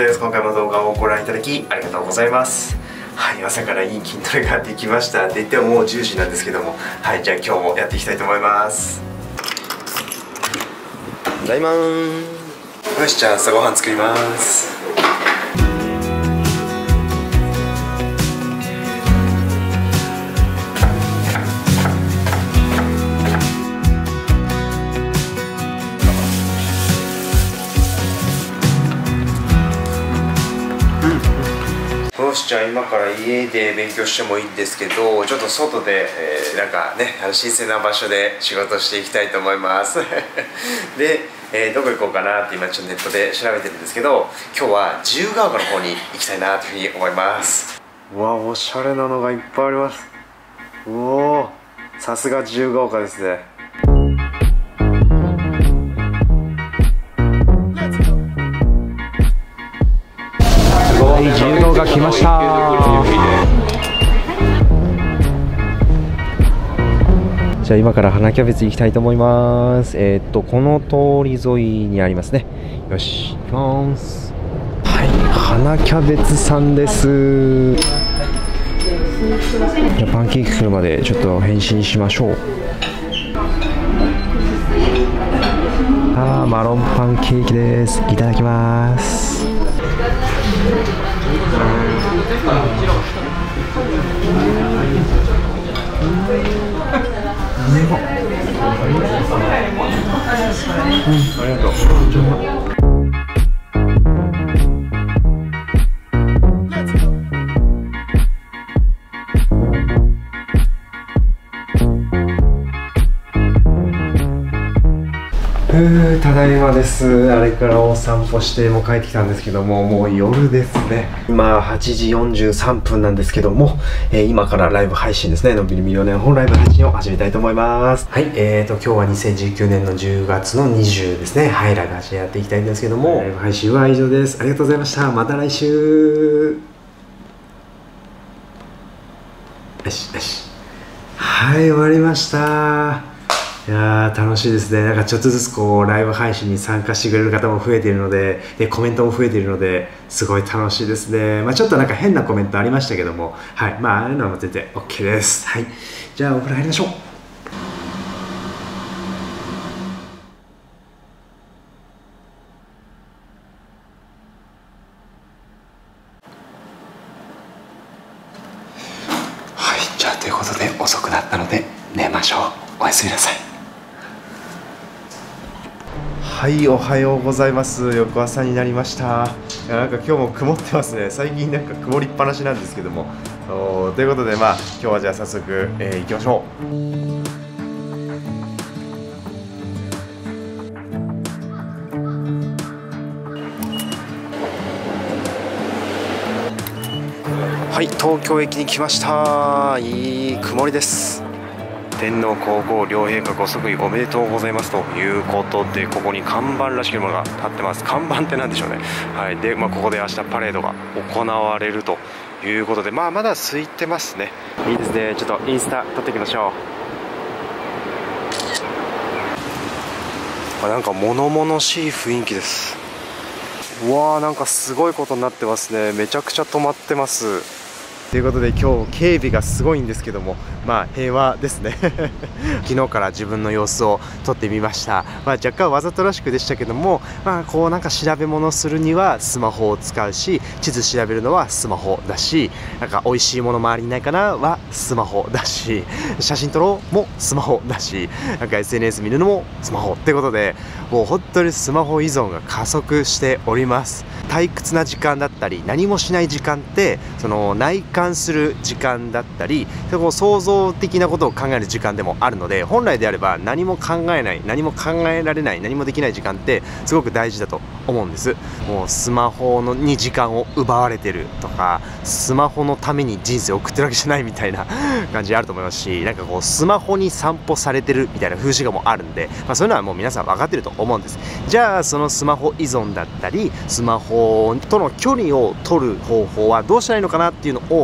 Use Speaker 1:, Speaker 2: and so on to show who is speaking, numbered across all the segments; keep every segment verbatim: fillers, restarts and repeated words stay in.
Speaker 1: です。今回も動画をご覧いただきありがとうございます。はい、朝からいい筋トレができました。って言ってももうじゅうじなんですけども、はい、じゃあ今日もやっていきたいと思います。ただいまー。よし、じゃあ朝ごはん作ります。よし、じゃあ今から家で勉強してもいいんですけど、ちょっと外で、えー、なんかね、新鮮な場所で仕事していきたいと思いますで、えー、どこ行こうかなって今ちょっとネットで調べてるんですけど、今日は自由が丘の方に行きたいなというふうに思います。うわ、おしゃれなのがいっぱいあります。うおー、さすが自由が丘ですね。
Speaker 2: はい、自由が丘来ました。じゃあ今から花キャベツ行きたいと思います。えー、っとこの通り沿いにありますね。よし、行きます。はい、花キャベツさんです。じゃあパンケーキ来るまでちょっと返信しましょう。あー、マロンパンケーキです。いただきます。ありがとう。ただいまです。あれからお散歩してもう帰ってきたんですけども、もう夜ですね。今はちじよんじゅうさんぷんなんですけども、えー、今からライブ配信ですね。のんびりミリオネア本ライブ配信を始めたいと思います。はい、えーと今日はにせんじゅうきゅうねんのじゅうがつのにじゅうですね。はい、ライブ配信やっていきたいんですけども、ライブ配信は以上です。ありがとうございました。また来週。よしよし。はい、終わりました。いやー楽しいですね。なんかちょっとずつこうライブ配信に参加してくれる方も増えているので、でコメントも増えているのですごい楽しいですね。まあ、ちょっとなんか変なコメントありましたけども、はい、まあああいうのも全然 OK です。はい、じゃあお風呂入りましょう。はい、じゃあということで遅くなったので寝ましょう。おやすみなさい。はい、おはようございます。翌朝になりました。いや、なんか今日も曇ってますね。最近なんか曇りっぱなしなんですけども、ということでまあ今日はじゃあ早速、えー、行きましょう。はい、東京駅に来ました。いい曇りです。天皇皇后両陛下ご即位おめでとうございますということで、ここに看板らしきものが立ってます。看板って何でしょうね。はい、で、まあ、ここで明日パレードが行われるということで、まあまだ空いてますね。いいですね。ちょっとインスタ撮っていきましょう。なんか物々しい雰囲気です。うわー、なんかすごいことになってますね。めちゃくちゃ止まってます。ということで今日警備がすごいんですけども、まあ平和ですね昨日から自分の様子を撮ってみました。まあ、若干わざとらしくでしたけども、まあこうなんか調べ物するにはスマホを使うし、地図調べるのはスマホだし、なんか美味しいもの周りにないかなはスマホだし、写真撮ろうもスマホだし、なんか エスエヌエス 見るのもスマホってことで、もう本当にスマホ依存が加速しております。退屈な時間だったり何もしない時間ってその内観する時間だったり、こう創造的なことを考える時間でもあるので、本来であれば何も考えない、何も考えられない、何もできない時間ってすごく大事だと思うんです。もうスマホのに時間を奪われてるとか、スマホのために人生を送ってるわけじゃないみたいな感じあると思いますし、なんかこうスマホに散歩されてるみたいな風刺画もあるんで、まあ、そういうのはもう皆さん分かってると思うんです。じゃあそのスマホ依存だったりスマホとの距離を取る方法はどうしたらいいのかなっていうのを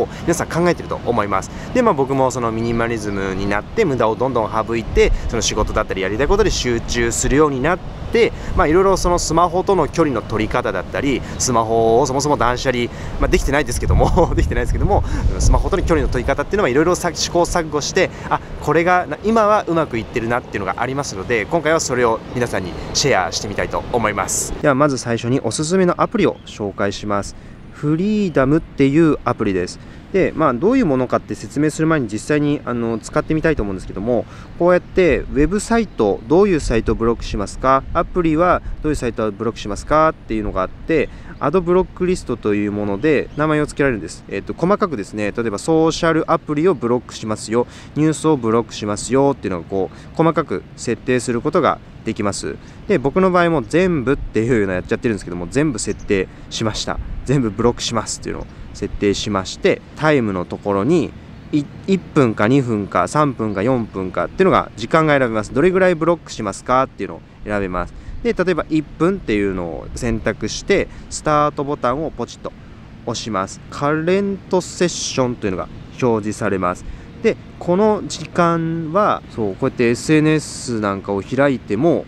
Speaker 2: を皆さん考えてると思います。で、まあ、僕もそのミニマリズムになって無駄をどんどん省いて、その仕事だったりやりたいことで集中するようになって、まあ、いろいろそのスマホとの距離の取り方だったり、スマホをそもそも断捨離、まあ、できてないですけどもできてないですけどもスマホとの距離の取り方っていうのはいろいろ試行錯誤して、あ、これが今はうまくいってるなっていうのがありますので、今回はそれを皆さんにシェアしてみたいと思います。ではまず最初におすすめのアプリを紹介します。フリーダムっていうアプリです。で、まあ、どういうものかって説明する前に実際にあの使ってみたいと思うんですけども、こうやってウェブサイト、どういうサイトをブロックしますか、アプリはどういうサイトをブロックしますかっていうのがあって、アドブロックリストというもので名前を付けられるんです。えっと、細かくですね、例えばソーシャルアプリをブロックしますよ、ニュースをブロックしますよっていうのをこう細かく設定することができます。で、僕の場合も全部っていうのをやっちゃってるんですけども、全部設定しました。全部ブロックしますっていうのを設定しまして、タイムのところにいっぷんかにふんかさんぷんかよんぷんかっていうのが時間が選べます。どれぐらいブロックしますかっていうのを選べます。で、例えばいっぷんっていうのを選択してスタートボタンをポチッと押します。カレントセッションというのが表示されます。で、この時間はそう、こうやって エスエヌエス なんかを開いても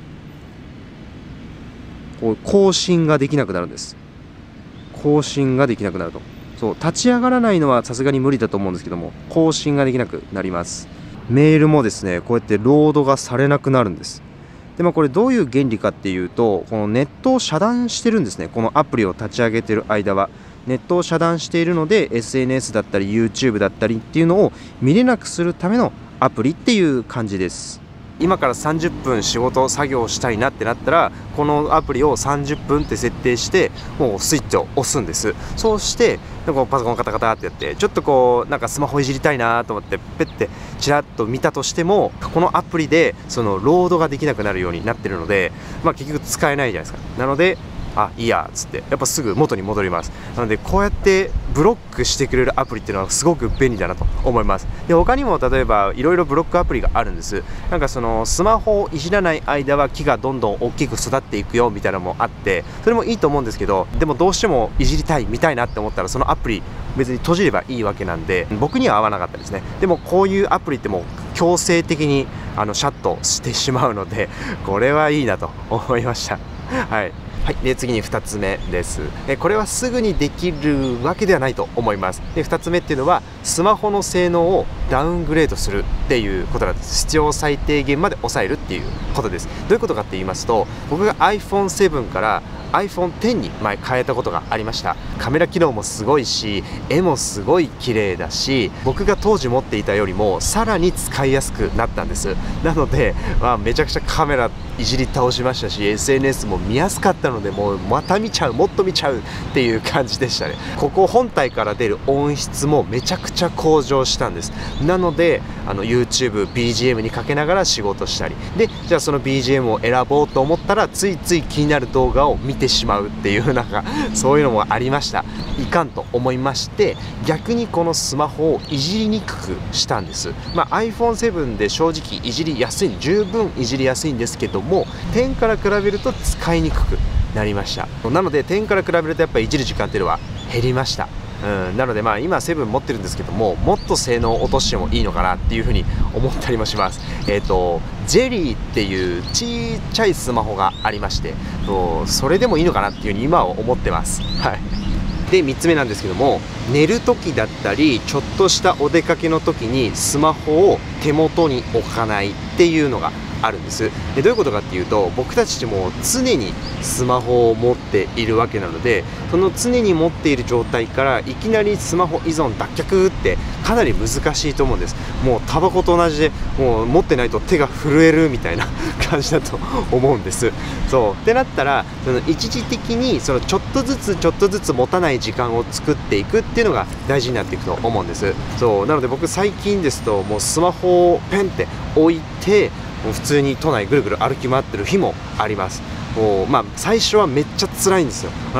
Speaker 2: こう更新ができなくなるんです。更新ができなくなると。そう、立ち上がらないのはさすがに無理だと思うんですけども、更新ができなくなります。メールもですね、こうやってロードがされなくなるんです。で、まあ、これどういう原理かっていうと、このネットを遮断してるんですね。このアプリを立ち上げてる間はネットを遮断しているので、 エスエヌエス だったり YouTube だったりっていうのを見れなくするためのアプリっていう感じです。今からさんじゅっぷん仕事作業したいなってなったら、このアプリをさんじゅっぷんって設定してもうスイッチを押すんです。そうしてなんかパソコンカタカタってやって、ちょっとこうなんかスマホいじりたいなと思ってペッてチラッと見たとしても、このアプリでそのロードができなくなるようになってるので、まあ、結局使えないじゃないですか。なのであ、いいやっつってやっぱすぐ元に戻ります。なのでこうやってブロックしてくれるアプリっていうのはすごく便利だなと思います。で、他にも例えばいろいろブロックアプリがあるんです。なんかそのスマホをいじらない間は木がどんどん大きく育っていくよみたいなのもあって、それもいいと思うんですけど、でもどうしてもいじりたい見たいなって思ったらそのアプリ別に閉じればいいわけなんで、僕には合わなかったですね。でもこういうアプリってもう強制的にあのシャットしてしまうので、これはいいなと思いました。はい。はい、で次にふたつめです。これはすぐにできるわけではないと思います。でふたつめっていうのはスマホの性能をダウングレードするっていうことなんです。必要最低限まで抑えるっていうことです。どういうことかって言いますと、僕が アイフォンセブン から アイフォンテン に前変えたことがありました。カメラ機能もすごいし、絵もすごい綺麗だし、僕が当時持っていたよりもさらに使いやすくなったんです。なので、まあ、めちゃくちゃカメラいじり倒しましたし、 エスエヌエス も見やすかったので、もうまた見ちゃう、もっと見ちゃうっていう感じでしたね。ここ本体から出る音質もめちゃくちゃ向上したんです。なのであの YouTube ビージーエム にかけながら仕事したりで、じゃあその ビージーエム を選ぼうと思ったらついつい気になる動画を見てしまうっていう、なんかそういうのもありました。いかんと思いまして、逆にこのスマホをいじりにくくしたんです。まあ、アイフォンセブン で正直いじりやすい、十分いじりやすいんですけども、テンから比べると使いにくくなりました。なのでテンから比べるとやっぱりいじる時間っていうのは減りました。うん、なのでまあ今セブン持ってるんですけども、もっと性能を落としてもいいのかなっていうふうに思ったりもします。えっとジェリーっていうちっちゃいスマホがありまして、それでもいいのかなっていうふうに今は思ってます。はい。でみっつめなんですけども、寝る時だったりちょっとしたお出かけの時にスマホを手元に置かないっていうのがあるんです。でどういうことかっていうと、僕たちも常にスマホを持っているわけなので、その常に持っている状態からいきなりスマホ依存脱却ってかなり難しいと思うんです。もうタバコと同じで、もう持ってないと手が震えるみたいな感じだと思うんです。そうってなったら、その一時的にそのちょっとずつちょっとずつ持たない時間を作っていくっていうのが大事になっていくと思うんです。そうなので僕最近ですと、もうスマホをペンって置いてもう普通に都内ぐるぐる歩き回ってる日もあります。もうまあ最初はめっちゃ辛いんですよ。なんか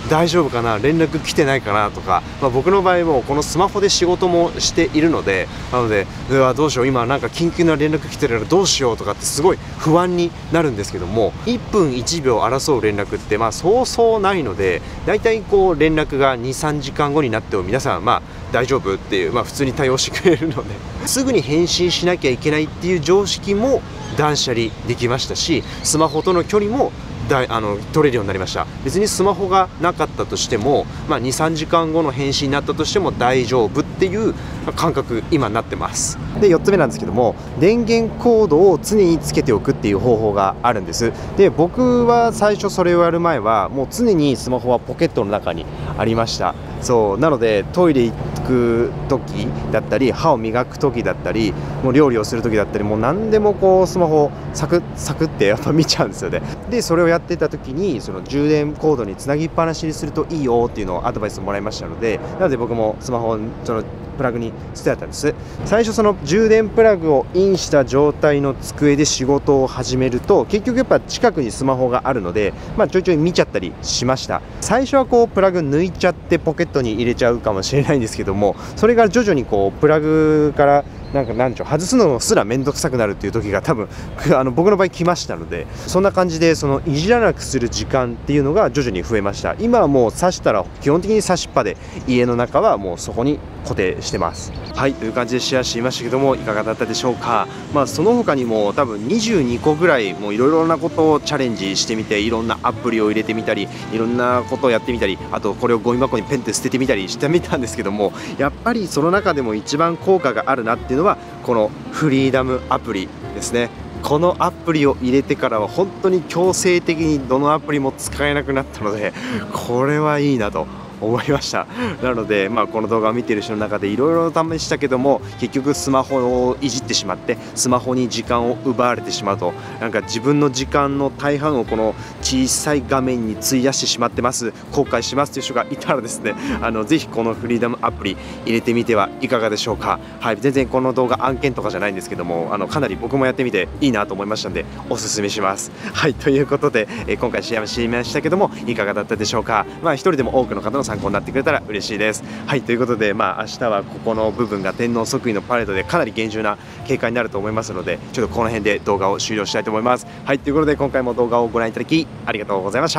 Speaker 2: 大丈夫かな、連絡来てないかなとか、まあ、僕の場合もこのスマホで仕事もしているので、なのでうわどうしよう、今なんか緊急な連絡来てるからどうしようとかってすごい不安になるんですけども、いっぷんいちびょう争う連絡ってまあそうそうないので、だいたいこう連絡がにさんじかんごになっても皆さんまあ大丈夫っていう、まあ、普通に対応してくれるのですぐに返信しなきゃいけないっていう常識も断捨離できましたし、スマホとの距離もだあの取れるようになりました。別にスマホがなかったとしても、まあ、にさんじかんごの返信になったとしても大丈夫っていう感覚今なってます。でよっつめなんですけども、電源コードを常につけておくっていう方法があるんです。で僕は最初それをやる前はもう常にスマホはポケットの中にありました。そうなのでトイレ行く時だったり歯を磨く時だったりもう料理をする時だったりもう何でもこうスマホサクッサクってやっぱ見ちゃうんですよね。でそれをやってた時にその充電コードにつなぎっぱなしにするといいよっていうのをアドバイスもらいましたので、なので僕もスマホをそのプラグに捨てたんです。最初その充電プラグをインした状態の机で仕事を始めると結局やっぱ近くにスマホがあるので、まあ、ちょいちょい見ちゃったりしました。最初はこうプラグ抜いちゃってポケットに入れちゃうかもしれないんですけども、それが徐々にこうプラグからなんかなんちょ外すのすら面倒くさくなるっていう時が多分あの僕の場合来ましたので、そんな感じでそのいじらなくする時間っていうのが徐々に増えました。今はもう挿したら基本的に挿しっぱで家の中はもうそこに固定してます。はいという感じでシェアしていましたけども、いかがだったでしょうか。まあその他にも多分にじゅうにこぐらいもういろいろなことをチャレンジしてみて、いろんなアプリを入れてみたりいろんなことをやってみたり、あとこれをゴミ箱にペンって捨ててみたりしてみたんですけども、やっぱりその中でも一番効果があるなっていうのはこのフリーダムアプリですね。このアプリを入れてからは本当に強制的にどのアプリも使えなくなったので、これはいいなと思いました。なので、まあ、この動画を見ている人の中でいろいろ試したけども結局スマホをいじってしまってスマホに時間を奪われてしまうと、なんか自分の時間の大半をこの小さい画面に費やしてしまってます、後悔しますという人がいたらですね、あのぜひこのフリーダムアプリ入れてみてはいかがでしょうか。はい、全然この動画案件とかじゃないんですけども、あのかなり僕もやってみていいなと思いましたのでおすすめします。はいということで、え今回シェアしてみましたけどもいかがだったでしょうか。まあ一人でも多くの方の参考になってくれたら嬉しいです。はいということで、まあ明日はここの部分が天皇即位のパレードでかなり厳重な警戒になると思いますので、ちょっとこの辺で動画を終了したいと思います。はいということで今回も動画をご覧いただきありがとうございました。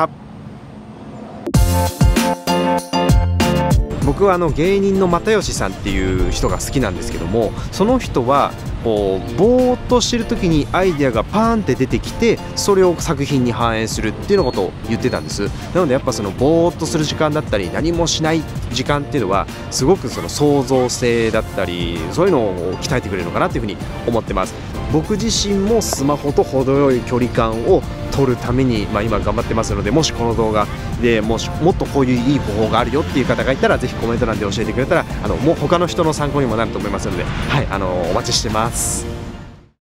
Speaker 2: 僕はあの芸人の又吉さんっていう人が好きなんですけども、その人はこうぼーっとしてる時にアイデアがパーンって出てきてそれを作品に反映するっていうのことを言ってたんです。なのでやっぱそのぼーっとする時間だったり何もしない時間っていうのはすごくその創造性だったりそういうのを鍛えてくれるのかなっていうふうに思ってます。僕自身もスマホと程よい距離感を取るために、まあ、今頑張ってますので、もしこの動画でもしもっとこういういい方法があるよっていう方がいたらぜひコメント欄で教えてくれたらあのもう他の人の参考にもなると思いますので、はい、あのお待ちしてます。